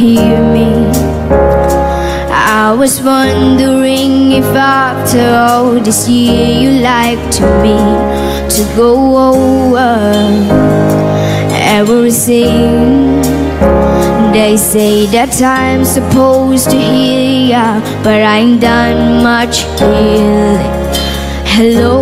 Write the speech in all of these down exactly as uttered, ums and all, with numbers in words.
hear me? I was wondering if after all this year you like to me to go over everything. They say that I'm supposed to heal ya, but I ain't done much healing. Hello,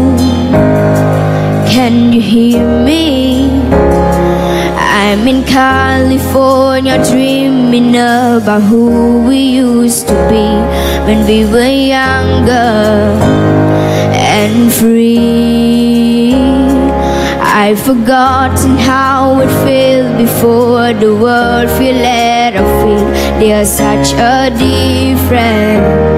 can you hear me? I'm in California dreaming about who we used to be when we were younger and free. I've forgotten how it felt before the world feel let I feel. There's such a difference